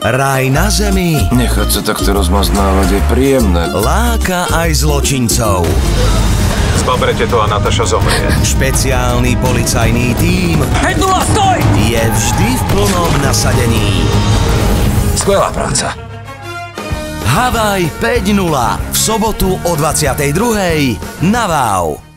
Raj na zemi Nechať sa takto rozmaznávať je príjemné. láka aj zločincov. Zbabrete to a Nataša zomrie. Špeciálny policajný tím 5-0, stoj! je vždy v plnom nasadení. Skvelá práca. Havaj 5.0 v sobotu o 22.00 na Wow.